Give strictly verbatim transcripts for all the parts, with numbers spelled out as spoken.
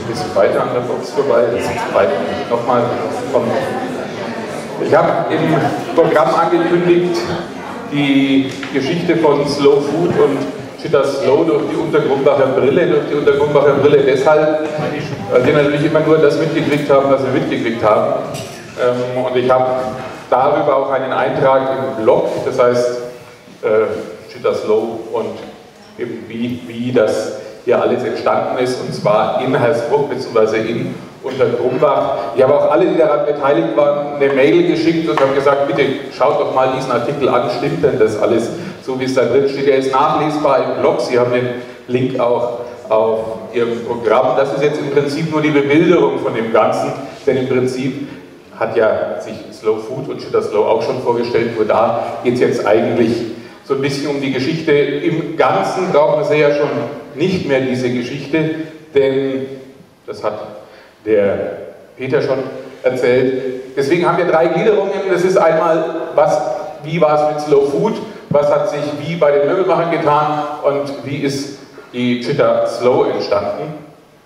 ein bisschen weiter an der Box vorbei, das ist weit nochmal kommen. Ich habe im Programm angekündigt, die Geschichte von Slow Food und Chitta Slow durch die Untergrumbacher Brille, durch die Untergrumbacher Brille deshalb, weil wir natürlich immer nur das mitgekriegt haben, was wir mitgekriegt haben. Und ich habe darüber auch einen Eintrag im Blog, das heißt äh, Chitta Slow und eben wie, wie das hier alles entstanden ist, und zwar in Hersbruck bzw. in Untergrumbach. Ich habe auch alle, die daran beteiligt waren, eine Mail geschickt und habe gesagt, bitte schaut doch mal diesen Artikel an, stimmt denn das alles, so wie es da drin steht. Er ist nachlesbar im Blog, Sie haben den Link auch auf Ihrem Programm. Das ist jetzt im Prinzip nur die Bebilderung von dem Ganzen, denn im Prinzip hat ja sich Slow Food und Chitta Slow auch schon vorgestellt, nur da geht es jetzt eigentlich so ein bisschen um die Geschichte. Im Ganzen brauchen wir sie ja schon nicht mehr, diese Geschichte, denn das hat der Peter schon erzählt. Deswegen haben wir drei Gliederungen. Das ist einmal, was, wie war es mit Slow Food, was hat sich wie bei den Möbelmachern getan und wie ist die Chitta Slow entstanden.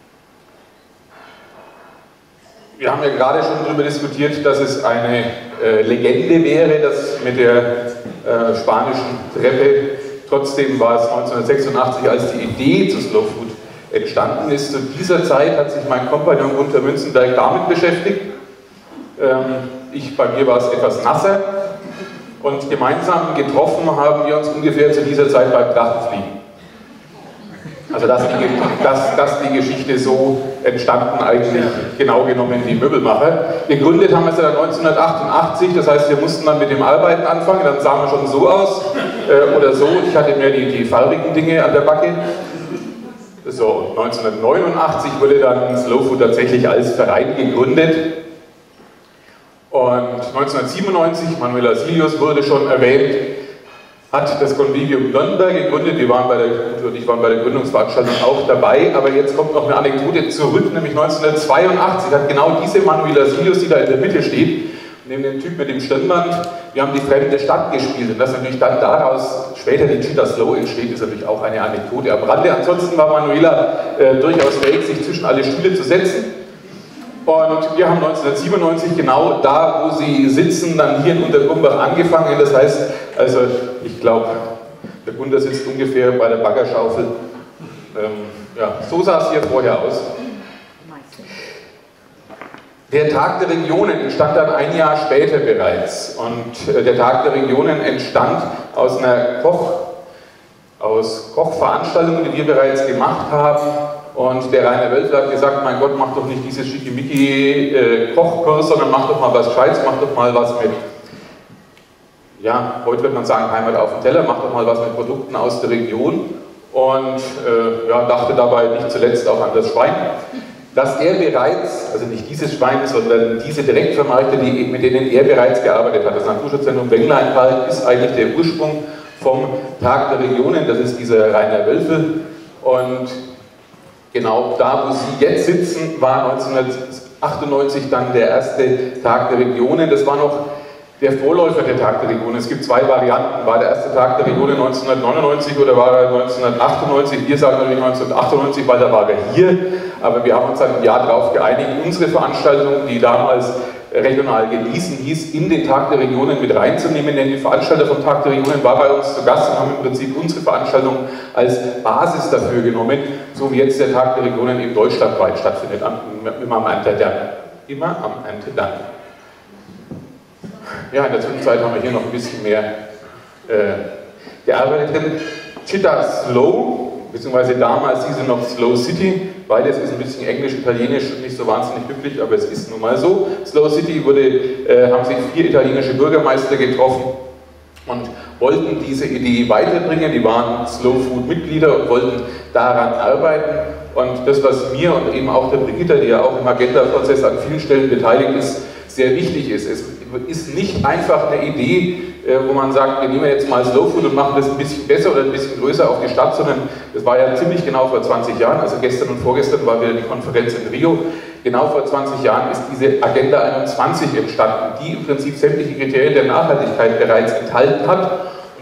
Wir haben ja gerade schon darüber diskutiert, dass es eine äh, Legende wäre, das mit der äh, spanischen Treppe. Trotzdem war es neunzehnhundertsechsundachtzig, als die Idee zu Slow Food entstanden ist. Zu dieser Zeit hat sich mein Kompagnon Gunter Münzenberg damit beschäftigt. Ähm, ich, bei mir war es etwas nasser. Und gemeinsam getroffen haben wir uns ungefähr zu dieser Zeit beim Drachenfliegen. Also dass die, dass, dass die Geschichte so entstanden, eigentlich genau genommen die Möbelmacher. Gegründet haben wir es ja neunzehnhundertachtundachtzig, das heißt, wir mussten dann mit dem Arbeiten anfangen, dann sahen wir schon so aus äh, oder so. Ich hatte mehr die, die farbigen Dinge an der Backe. So, neunzehnhundertneunundachtzig wurde dann Slow Food tatsächlich als Verein gegründet. Und neunzehnhundertsiebenundneunzig, Manuela Silius wurde schon erwähnt, hat das Convivium Nürnberg gegründet. Wir waren bei der, und ich waren bei der Gründungsveranstaltung auch dabei, aber jetzt kommt noch eine Anekdote zurück, nämlich neunzehnhundertzweiundachtzig hat genau diese Manuela Silius, die da in der Mitte steht, neben dem Typ mit dem Stirnband, wir haben die fremde Stadt gespielt, und dass natürlich dann daraus später die Chitta Slow entsteht, ist natürlich auch eine Anekdote am Rande. Ansonsten war Manuela äh, durchaus fähig, sich zwischen alle Stühle zu setzen. Und wir haben neunzehnhundertsiebenundneunzig genau da, wo Sie sitzen, dann hier in Untergrumbach angefangen. Das heißt, also ich glaube, der Gunter sitzt ungefähr bei der Baggerschaufel. Ähm, ja, so sah es hier vorher aus. Der Tag der Regionen entstand dann ein Jahr später bereits. Und äh, der Tag der Regionen entstand aus einer Koch, aus Kochveranstaltungen, die wir bereits gemacht haben. Und der Rainer Wölfler hat gesagt, mein Gott, mach doch nicht dieses Schickimicki-Kochkurs, äh, sondern mach doch mal was Gescheites, mach doch mal was mit, ja, heute wird man sagen, Heimat auf dem Teller, mach doch mal was mit Produkten aus der Region. Und äh, ja, dachte dabei nicht zuletzt auch an das Schwein. Dass er bereits, also nicht dieses Schwein, sondern diese Direktvermarkter, die, mit denen er bereits gearbeitet hat, das Naturschutzzentrum Wengler ist eigentlich der Ursprung vom Tag der Regionen, das ist dieser Rainer Wölfel. Und genau da, wo Sie jetzt sitzen, war neunzehnhundertachtundneunzig dann der erste Tag der Regionen. Das war noch der Vorläufer der Tag der Regionen. Es gibt zwei Varianten. War der erste Tag der Regionen neunzehnhundertneunundneunzig oder war er neunzehnhundertachtundneunzig? Wir sagen natürlich neunzehnhundertachtundneunzig, weil da war er hier. Aber wir haben uns dann ein Jahr darauf geeinigt, unsere Veranstaltung, die damals regional genießen hieß, in den Tag der Regionen mit reinzunehmen, denn die Veranstalter vom Tag der Regionen war bei uns zu Gast und haben im Prinzip unsere Veranstaltung als Basis dafür genommen, so wie jetzt der Tag der Regionen eben deutschlandweit stattfindet, immer am Erntedank. Immer am Erntedank. Ja, in der Zwischenzeit haben wir hier noch ein bisschen mehr äh, gearbeitet drin. Chitta Slow, beziehungsweise damals hieß sie noch Slow City, beides ist ein bisschen englisch, italienisch, nicht so wahnsinnig üblich, aber es ist nun mal so. Slow City wurde, äh, haben sich vier italienische Bürgermeister getroffen und wollten diese Idee weiterbringen. Die waren Slow Food Mitglieder und wollten daran arbeiten. Und das, was mir und eben auch der Brigitta, die ja auch im Agenda-Prozess an vielen Stellen beteiligt ist, sehr wichtig ist. Es ist nicht einfach eine Idee, wo man sagt, wir nehmen jetzt mal Slow Food und machen das ein bisschen besser oder ein bisschen größer auf die Stadt, sondern das war ja ziemlich genau vor zwanzig Jahren, also gestern und vorgestern war wieder die Konferenz in Rio. Genau vor zwanzig Jahren ist diese Agenda einundzwanzig entstanden, die im Prinzip sämtliche Kriterien der Nachhaltigkeit bereits enthalten hat. Und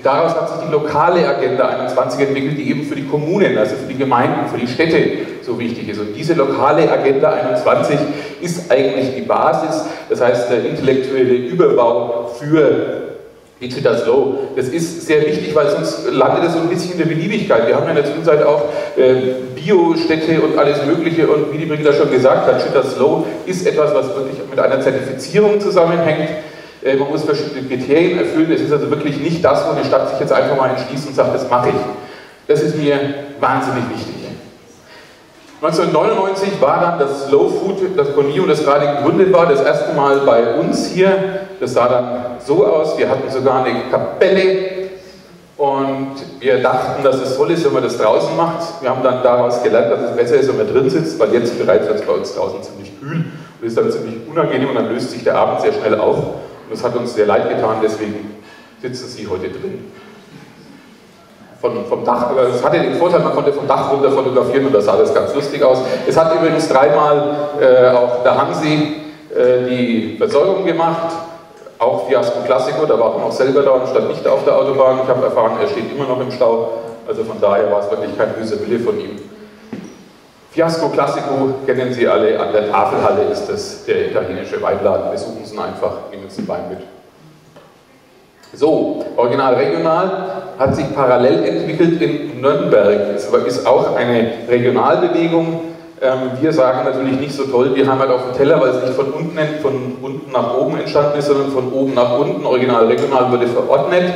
daraus hat sich die lokale Agenda einundzwanzig entwickelt, die eben für die Kommunen, also für die Gemeinden, für die Städte so wichtig ist. Und diese lokale Agenda einundzwanzig ist eigentlich die Basis, das heißt der intellektuelle Überbau für die Chittaslow. Das ist sehr wichtig, weil sonst landet es so ein bisschen in der Beliebigkeit. Wir haben ja in der Zwischenzeit auch äh, Biostädte und alles Mögliche und wie die Brigitte schon gesagt hat, Chittaslow ist etwas, was wirklich mit einer Zertifizierung zusammenhängt. Äh, man muss verschiedene Kriterien erfüllen. Es ist also wirklich nicht das, wo eine Stadt sich jetzt einfach mal entschließt und sagt, das mache ich. Das ist mir wahnsinnig wichtig. neunzehnhundertneunundneunzig war dann das Slow Food, das Convio, das gerade gegründet war, das erste Mal bei uns hier. Das sah dann so aus, wir hatten sogar eine Kapelle und wir dachten, dass es toll ist, wenn man das draußen macht. Wir haben dann daraus gelernt, dass es besser ist, wenn man drin sitzt, weil jetzt bereits wird es bei uns draußen ziemlich kühl und ist dann ziemlich unangenehm und dann löst sich der Abend sehr schnell auf. Und das hat uns sehr leid getan, deswegen sitzen Sie heute drin. Von, vom Dach, aber es hatte den Vorteil, man konnte vom Dach runter fotografieren und das sah alles ganz lustig aus. Es hat übrigens dreimal äh, auch der Hansi äh, die Versorgung gemacht, auch Fiasco Classico, da war er noch selber da und stand nicht auf der Autobahn. Ich habe erfahren, er steht immer noch im Stau, also von daher war es wirklich kein böser Wille von ihm. Fiasco Classico kennen Sie alle, an der Tafelhalle ist das der italienische Weinladen, besuchen Sie ihn einfach, nehmen Sie den Wein mit. So, Original Regional hat sich parallel entwickelt in Nürnberg. Es ist auch eine Regionalbewegung. Wir sagen natürlich nicht so toll, wir haben halt auf dem Teller, weil es nicht von unten, von unten nach oben entstanden ist, sondern von oben nach unten. Original Regional wurde verordnet.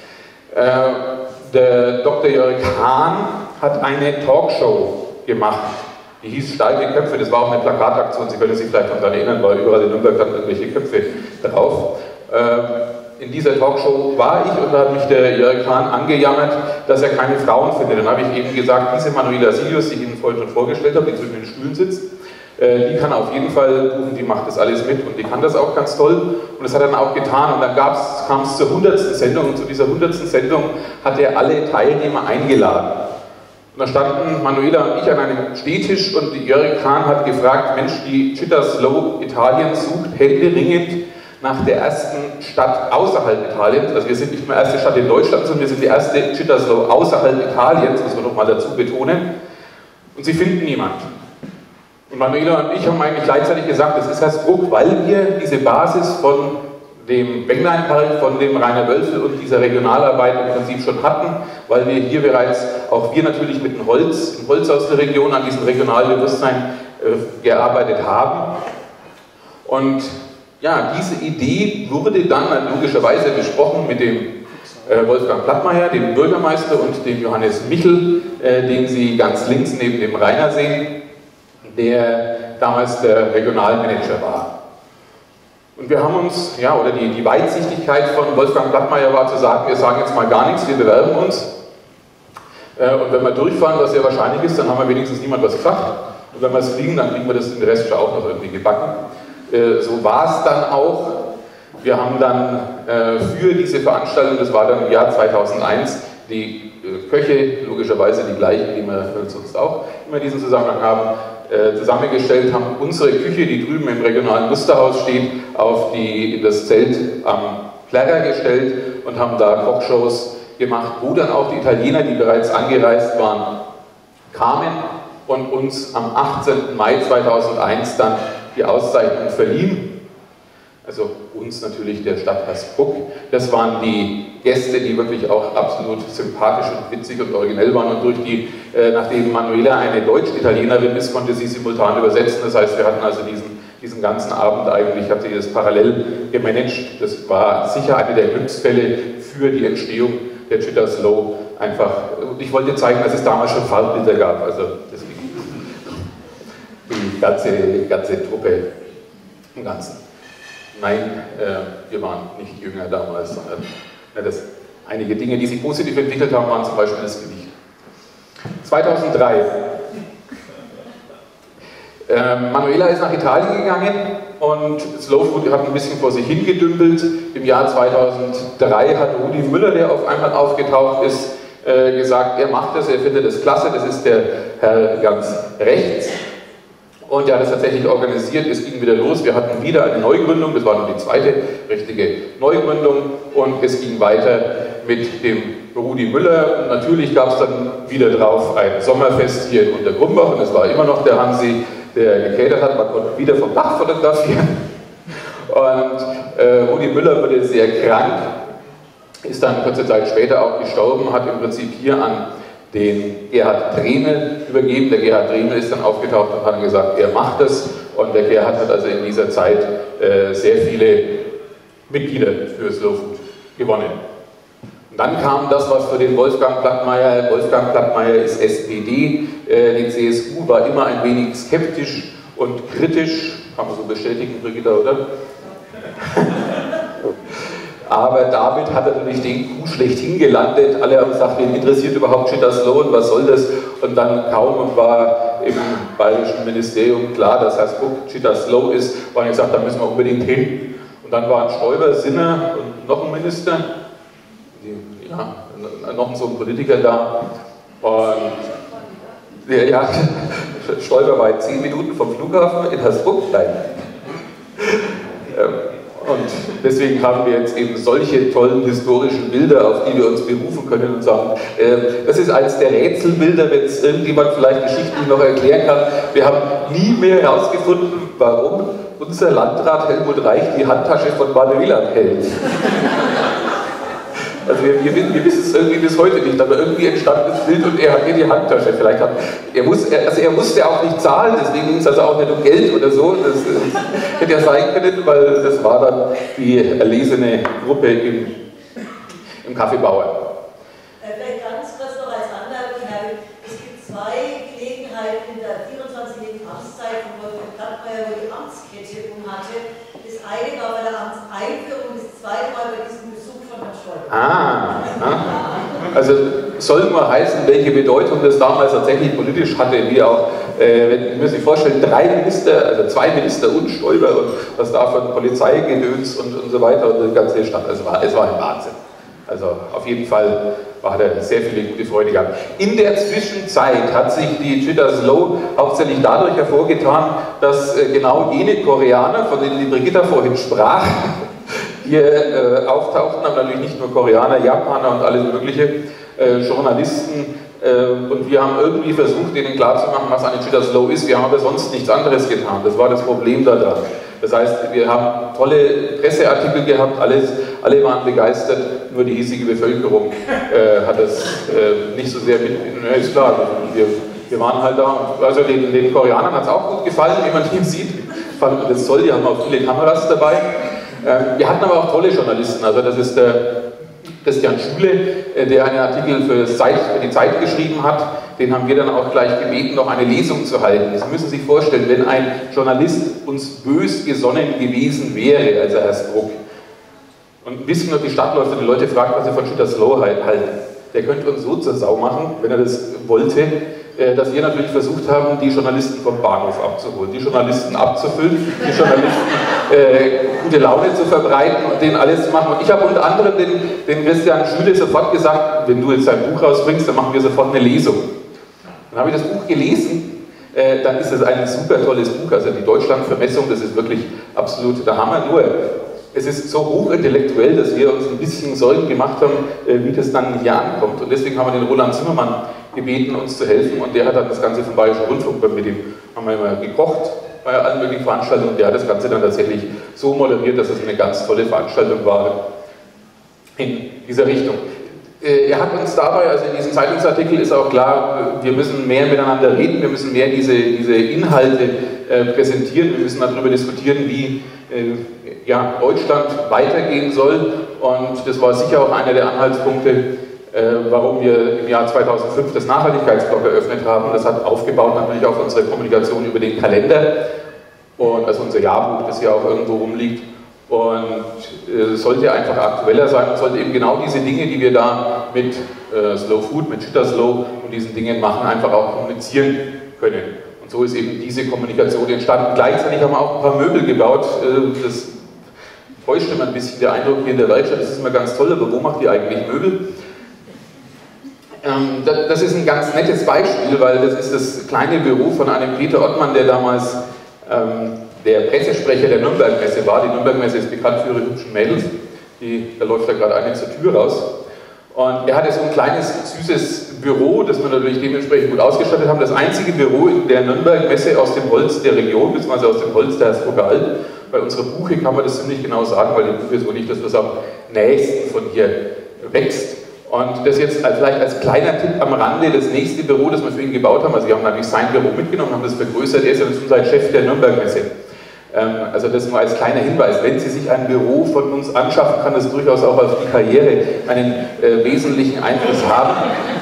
Der Doktor Jörg Hahn hat eine Talkshow gemacht. Die hieß Starke Köpfe, das war auch eine Plakataktion, Sie können sich vielleicht noch daran erinnern, weil überall in Nürnberg dann irgendwelche Köpfe drauf. In dieser Talkshow war ich und da hat mich der Jörg Hahn angejammert, dass er keine Frauen findet. Dann habe ich eben gesagt, diese Manuela Silius, die ich Ihnen vorhin schon vorgestellt habe, die zwischen den Stühlen sitzt, die kann auf jeden Fall buchen, die macht das alles mit und die kann das auch ganz toll und das hat er dann auch getan und dann kam es zur hundertsten Sendung und zu dieser hundertsten Sendung hat er alle Teilnehmer eingeladen. Und da standen Manuela und ich an einem Stehtisch und Jörg Hahn hat gefragt, Mensch, die Chittaslow Italien sucht händeringend nach der ersten Stadt außerhalb Italiens, also wir sind nicht mehr erste Stadt in Deutschland, sondern wir sind die erste Chittaslow außerhalb Italiens, muss man noch mal dazu betonen, und sie finden niemand. Und Manuela und ich haben eigentlich gleichzeitig gesagt, das ist Herr Bruck, weil wir diese Basis von dem Bengleinpark, von dem Rainer Wölfel und dieser Regionalarbeit im Prinzip schon hatten, weil wir hier bereits, auch wir natürlich mit dem Holz, dem Holz aus der Region an diesem regionalen Bewusstsein äh, gearbeitet haben. Und ja, diese Idee wurde dann logischerweise besprochen mit dem äh, Wolfgang Plattmeier, dem Bürgermeister, und dem Johannes Michel, äh, den Sie ganz links neben dem Rainer sehen, der damals der Regionalmanager war. Und wir haben uns, ja, oder die, die Weitsichtigkeit von Wolfgang Plattmeier war zu sagen, wir sagen jetzt mal gar nichts, wir bewerben uns. Äh, und wenn wir durchfahren, was sehr wahrscheinlich ist, dann haben wir wenigstens niemand was gesagt. Und wenn wir es fliegen, dann kriegen wir das in der Rest auch noch irgendwie gebacken. So war es dann auch. Wir haben dann äh, für diese Veranstaltung, das war dann im Jahr zweitausendeins, die äh, Köche, logischerweise die gleichen, die wir sonst auch immer in diesem Zusammenhang haben, äh, zusammengestellt, haben unsere Küche, die drüben im regionalen Musterhaus steht, auf die, in das Zelt am Plärrer gestellt und haben da Kochshows gemacht, wo dann auch die Italiener, die bereits angereist waren, kamen und uns am achtzehnten Mai zweitausendeins dann die Auszeichnung verliehen, also uns natürlich der Stadt Hersbruck. Das waren die Gäste, die wirklich auch absolut sympathisch und witzig und originell waren und durch die, äh, nachdem Manuela eine Deutsch-Italienerin ist, konnte sie simultan übersetzen. Das heißt, wir hatten also diesen, diesen ganzen Abend eigentlich, hat sie das parallel gemanagt. Das war sicher eine der Glücksfälle für die Entstehung der Chittaslow einfach. Und ich wollte zeigen, dass es damals schon Farbbilder gab, also deswegen die ganze, ganze Truppe im Ganzen. Nein, äh, wir waren nicht jünger damals, sondern ja, das, einige Dinge, die sich positiv entwickelt haben, waren zum Beispiel das Gewicht. zweitausenddrei. Äh, Manuela ist nach Italien gegangen und Slow Food hat ein bisschen vor sich hingedümpelt. Im Jahr zweitausenddrei hat Rudi Müller, der auf einmal aufgetaucht ist, äh, gesagt, er macht das, er findet das klasse, das ist der Herr ganz rechts. Und er hat es tatsächlich organisiert, es ging wieder los, wir hatten wieder eine Neugründung, das war nun die zweite richtige Neugründung und es ging weiter mit dem Rudi Müller. Und natürlich gab es dann wieder drauf ein Sommerfest hier in Untergrumbach und es war immer noch der Hansi, der gekatert hat. Man konnte wieder vom Dach fotografieren. Und äh, Rudi Müller wurde sehr krank, ist dann kurze Zeit später auch gestorben, hat im Prinzip hier an den Gerhard Dremel übergeben. Der Gerhard Dremel ist dann aufgetaucht und hat gesagt, er macht das. Und der Gerhard hat also in dieser Zeit äh, sehr viele Mitglieder für Slow Food gewonnen. Und dann kam das, was für den Wolfgang Plattmeier, Wolfgang Plattmeier ist S P D, äh, die C S U war immer ein wenig skeptisch und kritisch, kann man so bestätigen, Brigitta, oder? Aber damit hat er natürlich den Coup schlechthin gelandet. Alle haben gesagt, wen interessiert überhaupt Schüttersloh und was soll das? Und dann kaum war im bayerischen Ministerium klar, dass Hersbruck Schüttersloh ist, war gesagt, da müssen wir unbedingt hin. Und dann waren Stoiber, Sinner und noch ein Minister, die, ja, noch so ein Politiker da. Und ja, ja, Stoiber war in zehn Minuten vom Flughafen in Hersbruck. Nein. Und deswegen haben wir jetzt eben solche tollen historischen Bilder, auf die wir uns berufen können und sagen, äh, das ist eines der Rätselbilder, wenn es irgendjemand vielleicht geschichtlich noch erklären kann. Wir haben nie mehr herausgefunden, warum unser Landrat Helmut Reich die Handtasche von Baden-Wieland hält. Also wir, wir, wir wissen es irgendwie bis heute nicht, aber irgendwie entstand das Bild und er hat hier die Handtasche. Vielleicht hat, er, muss, er, also er musste auch nicht zahlen, deswegen ging es also auch nicht um Geld oder so. Das äh, hätte ja sein können, weil das war dann die erlesene Gruppe im, im Kaffeebauer. Vielleicht ganz kurz noch als Anmerkung, es gibt zwei Gelegenheiten in der vierundzwanzigjährigen Amtszeit von Wolfgang Plattmeier, wo die Amtskette umhatte. Das eine war bei der Amtseinführung, das zweite Mal bei diesem Besuch von Herrn Stoiber. Ah, also soll nur heißen, welche Bedeutung das damals tatsächlich politisch hatte, wie auch, äh, wenn ich mir sich vorstellen, drei Minister, also zwei Minister und Stoiber und was da von Polizeigedöns und, und so weiter und die ganze Stadt, also war, es war ein Wahnsinn. Also auf jeden Fall hat er sehr viele gute Freunde gehabt. In der Zwischenzeit hat sich die Schüttersloh hauptsächlich dadurch hervorgetan, dass äh, genau jene Koreaner, von denen die Brigitta vorhin sprach, hier äh, auftauchten, aber natürlich nicht nur Koreaner, Japaner und alles mögliche, äh, Journalisten, äh, und wir haben irgendwie versucht, denen klarzumachen, was eine Schüttersloh ist. Wir haben aber sonst nichts anderes getan. Das war das Problem daran. Das heißt, wir haben tolle Presseartikel gehabt, alles, alle waren begeistert, nur die hiesige Bevölkerung äh, hat das äh, nicht so sehr mit, ja, ist klar, wir, wir waren halt da, also den, den Koreanern hat es auch gut gefallen, wie man hier sieht, fanden das toll, die haben auch viele Kameras dabei. Ähm, wir hatten aber auch tolle Journalisten, also das ist der Christian Schule, äh, der einen Artikel für, Zeit, für die Zeit geschrieben hat. Den haben wir dann auch gleich gebeten, noch eine Lesung zu halten. Sie müssen sich vorstellen, wenn ein Journalist uns bös gesonnen gewesen wäre, also Herr Struck, und ein bisschen durch die Stadt läuft und die Leute fragen, was sie von Schüttersloh halten, der könnte uns so zur Sau machen, wenn er das wollte, dass wir natürlich versucht haben, die Journalisten vom Bahnhof abzuholen, die Journalisten abzufüllen, die Journalisten äh, gute Laune zu verbreiten und denen alles zu machen. Und ich habe unter anderem den, den Christian Schüle sofort gesagt, wenn du jetzt dein Buch rausbringst, dann machen wir sofort eine Lesung. Dann habe ich das Buch gelesen, äh, dann ist es ein super tolles Buch, also die Deutschlandvermessung, das ist wirklich absolut der Hammer, nur es ist so hochintellektuell, dass wir uns ein bisschen Sorgen gemacht haben, äh, wie das dann hier ankommt. Und deswegen haben wir den Roland Zimmermann gebeten, uns zu helfen, und der hat dann das Ganze vom Bayerischen Rundfunk, mit dem haben wir immer gekocht bei allen möglichen Veranstaltungen, und der hat das Ganze dann tatsächlich so moderiert, dass es eine ganz tolle Veranstaltung war in dieser Richtung. Er hat uns dabei, also in diesem Zeitungsartikel ist auch klar, wir müssen mehr miteinander reden, wir müssen mehr diese, diese Inhalte äh, präsentieren, wir müssen darüber diskutieren, wie äh, ja, Deutschland weitergehen soll, und das war sicher auch einer der Anhaltspunkte, äh, warum wir im Jahr zweitausendfünf das Nachhaltigkeitsblog eröffnet haben. Das hat aufgebaut natürlich auf unsere Kommunikation über den Kalender, und also unser Jahrbuch, das hier auch irgendwo rumliegt. Und äh, sollte einfach aktueller sein und sollte eben genau diese Dinge, die wir da mit äh, Slow Food, mit Schüttersloh und diesen Dingen machen, einfach auch kommunizieren können. Und so ist eben diese Kommunikation entstanden. Gleichzeitig haben wir auch ein paar Möbel gebaut. Äh, das täuscht immer ein bisschen der Eindruck hier in der Werkstatt, das ist immer ganz toll, aber wo macht ihr eigentlich Möbel? Ähm, das, das ist ein ganz nettes Beispiel, weil das ist das kleine Büro von einem Peter Ottmann, der damals ähm, der Pressesprecher der Nürnberg-Messe war. Die Nürnberg-Messe ist bekannt für ihre hübschen Mädels. Die, da läuft da gerade eine zur Tür raus. Und er hatte so ein kleines, süßes Büro, das wir natürlich dementsprechend gut ausgestattet haben. Das einzige Büro in der Nürnberg-Messe aus dem Holz der Region, beziehungsweise aus dem Holz der Hersbrucker Alb. Bei unserer Buche kann man das ziemlich genau sagen, weil die Buche ist wirklich das, was am nächsten von hier wächst. Und das jetzt vielleicht als kleiner Tipp am Rande, das nächste Büro, das wir für ihn gebaut haben, also wir haben natürlich sein Büro mitgenommen, haben das vergrößert, er ist ja unser Chef der Nürnberg-Messe. Also das nur als kleiner Hinweis, wenn Sie sich ein Büro von uns anschaffen, kann das durchaus auch auf die Karriere einen äh, wesentlichen Einfluss haben.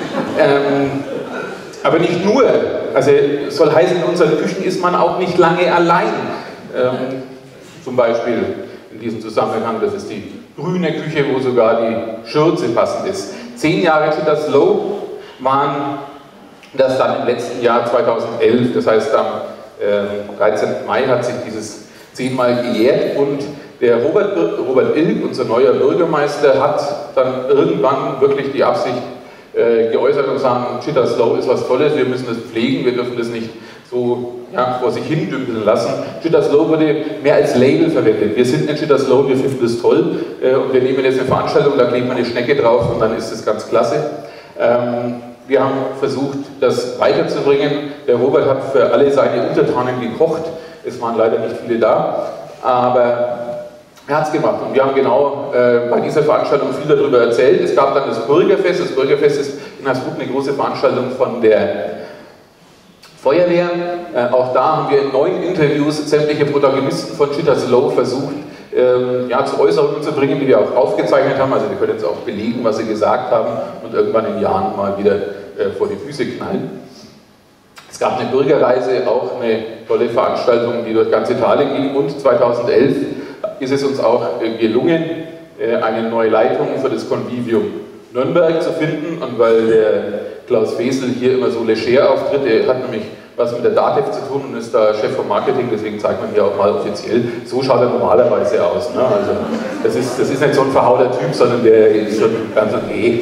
Ähm, aber nicht nur, also soll heißen, in unseren Küchen ist man auch nicht lange allein. Ähm, zum Beispiel in diesem Zusammenhang, das ist die grüne Küche, wo sogar die Schürze passend ist. Zehn Jahre Chitta Slow waren das dann im letzten Jahr zweitausendelf, das heißt am äh, dreizehnten Mai hat sich dieses zehnmal gejährt und der Robert, Robert Ilg, unser neuer Bürgermeister, hat dann irgendwann wirklich die Absicht äh, geäußert und sagen, Chitta Slow ist was Tolles, wir müssen das pflegen, wir dürfen das nicht so ja, vor sich hin dümpeln lassen. Chitta Slow wurde mehr als Label verwendet. Wir sind ein Chitta Slow, wir finden das toll äh, und wir nehmen jetzt eine Veranstaltung, da kleben wir eine Schnecke drauf und dann ist das ganz klasse. Ähm, Wir haben versucht, das weiterzubringen. Der Robert hat für alle seine Untertanen gekocht. Es waren leider nicht viele da, aber er hat es gemacht. Und wir haben genau äh, bei dieser Veranstaltung viel darüber erzählt. Es gab dann das Bürgerfest. Das Bürgerfest ist in Hersbruck eine große Veranstaltung von der Feuerwehr. Äh, auch da haben wir in neun Interviews sämtliche Protagonisten von Chitta Slow versucht, Ähm, ja, zu Äußerungen zu bringen, die wir auch aufgezeichnet haben. Also wir können jetzt auch belegen, was sie gesagt haben und irgendwann in Jahren mal wieder äh, vor die Füße knallen. Es gab eine Bürgerreise, auch eine tolle Veranstaltung, die durch ganz Italien ging, und zweitausendelf ist es uns auch äh, gelungen, äh, eine neue Leitung für das Convivium Nürnberg zu finden, und weil der Klaus Wesel hier immer so leger auftritt, er hat nämlich was mit der DATEV zu tun und ist da Chef vom Marketing, deswegen zeigt man hier auch mal offiziell. So schaut er normalerweise aus. Ne? Also das ist, das ist nicht so ein verhauter Typ, sondern der ist so ganz okay.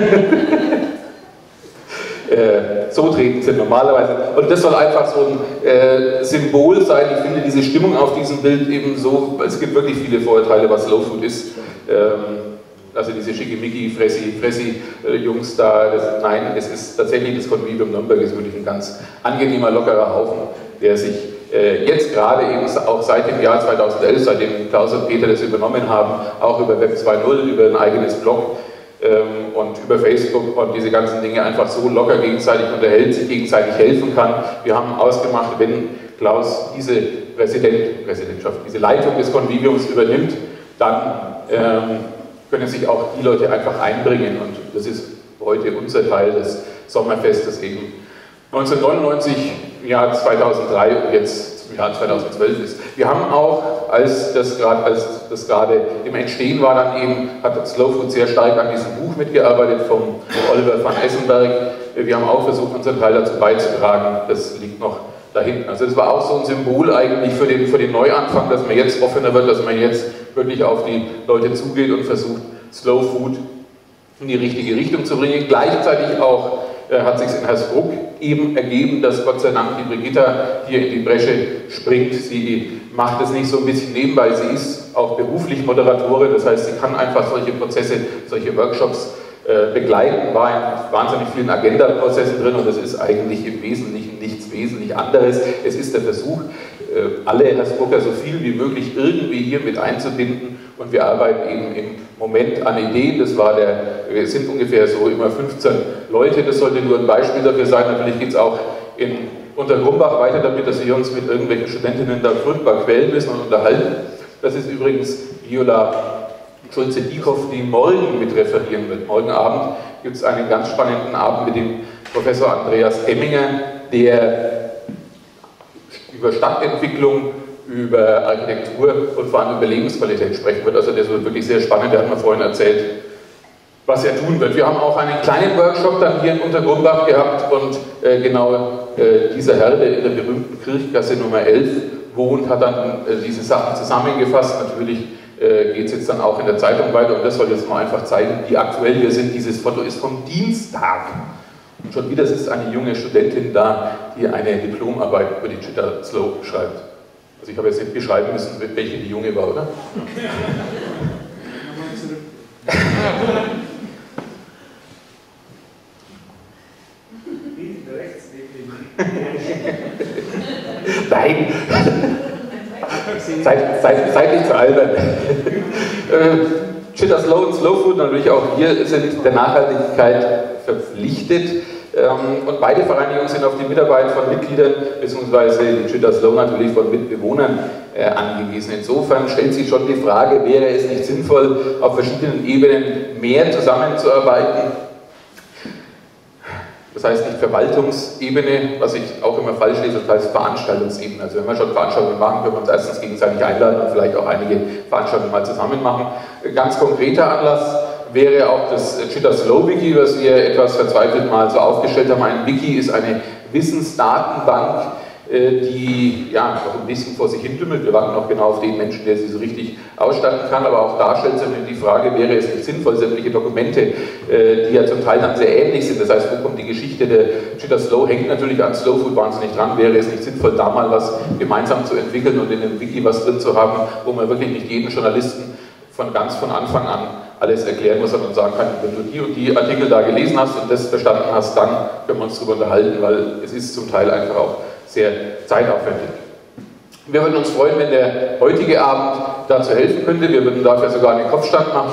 äh, so treten sie normalerweise. Und das soll einfach so ein äh, Symbol sein. Ich finde diese Stimmung auf diesem Bild eben so, es gibt wirklich viele Vorurteile, was Slow Food ist. Ähm, Also diese schickimicki, fressi, fressi äh, Jungs da, das, nein, es ist tatsächlich, das Convivium Nürnberg ist wirklich ein ganz angenehmer, lockerer Haufen, der sich äh, jetzt gerade eben auch seit dem Jahr zweitausendelf, seitdem Klaus und Peter das übernommen haben, auch über Web zwei Punkt null, über ein eigenes Blog ähm, und über Facebook und diese ganzen Dinge einfach so locker gegenseitig unterhält, sich gegenseitig helfen kann. Wir haben ausgemacht, wenn Klaus diese Präsident, Präsidentschaft, diese Leitung des Conviviums übernimmt, dann ähm, können sich auch die Leute einfach einbringen, und das ist heute unser Teil des Sommerfestes eben neunzehnhundertneunundneunzig, im Jahr zweitausenddrei und jetzt im Jahr zweitausendzwölf ist. Wir haben auch, als das gerade als das gerade im Entstehen war, dann eben, hat Slow Food sehr stark an diesem Buch mitgearbeitet vom Oliver van Essenberg. Wir haben auch versucht, unseren Teil dazu beizutragen, das liegt noch da hinten. Also das war auch so ein Symbol eigentlich für den, für den Neuanfang, dass man jetzt offener wird, dass man jetzt wirklich auf die Leute zugeht und versucht, Slow Food in die richtige Richtung zu bringen. Gleichzeitig auch äh, hat sich in Hersbruck eben ergeben, dass Gott sei Dank die Brigitta hier in die Bresche springt. Sie macht es nicht so ein bisschen nebenbei, sie ist auch beruflich Moderatorin, das heißt, sie kann einfach solche Prozesse, solche Workshops äh, begleiten, war in wahnsinnig vielen Agenda-Prozessen drin, und das ist eigentlich im Wesentlichen nichts wesentlich anderes. Es ist der Versuch, äh, alle Hersbrucker so viel wie möglich irgendwie hier mit einzubinden, und wir arbeiten eben im Moment an Ideen. Das war der, wir sind ungefähr so immer fünfzehn Leute, das sollte nur ein Beispiel dafür sein. Natürlich geht es auch in Untergrumbach weiter damit, dass wir uns mit irgendwelchen Studentinnen da furchtbar quälen müssen und unterhalten. Das ist übrigens Viola Schulze-Dieckhoff, die morgen mit referieren wird. Morgen Abend gibt es einen ganz spannenden Abend mit dem Professor Andreas Emminger, der über Stadtentwicklung, über Architektur und vor allem über Lebensqualität sprechen wird. Also das wird wirklich sehr spannend, der hat mir vorhin erzählt, was er tun wird. Wir haben auch einen kleinen Workshop dann hier in Untergrumbach gehabt, und äh, genau äh, dieser Herr, der in der berühmten Kirchgasse Nummer elf wohnt, hat dann äh, diese Sachen zusammengefasst. Natürlich äh, geht es jetzt dann auch in der Zeitung weiter, und das soll jetzt mal einfach zeigen, wie aktuell wir sind. Dieses Foto ist vom Dienstag. Und schon wieder ist eine junge Studentin da, die eine Diplomarbeit über die Chitta Slow schreibt. Also ich habe jetzt nicht beschreiben müssen, welche die junge war, oder? seid, seid, seid nicht zu albern. Chitta Slow und Slow Food natürlich auch hier sind der Nachhaltigkeit verpflichtet. Und beide Vereinigungen sind auf die Mitarbeit von Mitgliedern bzw. die Chitta Slow natürlich von Mitbewohnern äh, angewiesen. Insofern stellt sich schon die Frage, wäre es nicht sinnvoll, auf verschiedenen Ebenen mehr zusammenzuarbeiten? Das heißt nicht Verwaltungsebene, was ich auch immer falsch lese, das heißt Veranstaltungsebene. Also wenn wir schon Veranstaltungen machen, können wir uns erstens gegenseitig einladen und vielleicht auch einige Veranstaltungen mal zusammen machen. Ganz konkreter Anlass wäre auch das Chitta Slow Wiki, was wir etwas verzweifelt mal so aufgestellt haben. Ein Wiki ist eine Wissensdatenbank, die ja noch ein bisschen vor sich hin dümmelt. Wir warten noch genau auf den Menschen, der sie so richtig ausstatten kann, aber auch da stellt sich die Frage, wäre es nicht sinnvoll, sämtliche Dokumente, die ja zum Teil dann sehr ähnlich sind, das heißt, wo kommt die Geschichte der Chitta Slow, hängt natürlich an Slow Food wahnsinnig dran, wäre es nicht sinnvoll, da mal was gemeinsam zu entwickeln und in dem Wiki was drin zu haben, wo man wirklich nicht jeden Journalisten von ganz von Anfang an alles erklären muss und sagen kann, wenn du die und die Artikel da gelesen hast und das verstanden hast, dann können wir uns darüber unterhalten, weil es ist zum Teil einfach auch sehr zeitaufwendig. Wir würden uns freuen, wenn der heutige Abend dazu helfen könnte. Wir würden dafür sogar einen Kopfstand machen.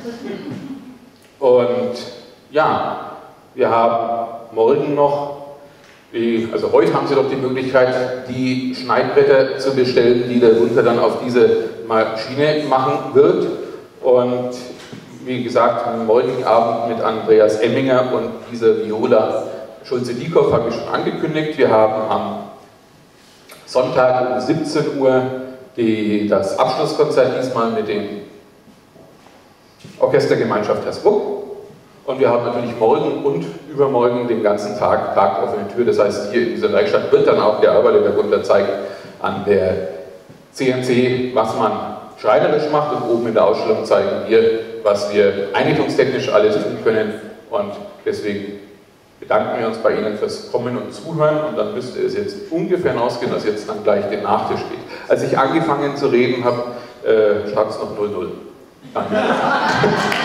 Und ja, wir haben morgen noch, die, also heute haben Sie doch die Möglichkeit, die Schneidbretter zu bestellen, die der Gunther dann auf diese Maschine machen wird. Und wie gesagt, am morgigen Abend mit Andreas Emminger und dieser Viola Schulze-Diekoff habe ich schon angekündigt. Wir haben am Sonntag um siebzehn Uhr die, das Abschlusskonzert, diesmal mit dem Orchestergemeinschaft Hersbruck. Und wir haben natürlich morgen und übermorgen den ganzen Tag Tag offene Tür. Das heißt, hier in dieser Werkstatt wird dann auch gearbeitet. Der Gunther zeigt an der C N C, was man schreinerisch macht, und oben in der Ausstellung zeigen wir, was wir einrichtungstechnisch alles tun können. Und deswegen bedanken wir uns bei Ihnen fürs Kommen und Zuhören, und dann müsste es jetzt ungefähr ausgehen, dass jetzt dann gleich den Nachtisch geht. Als ich angefangen zu reden habe, äh, stand es noch null null. Danke.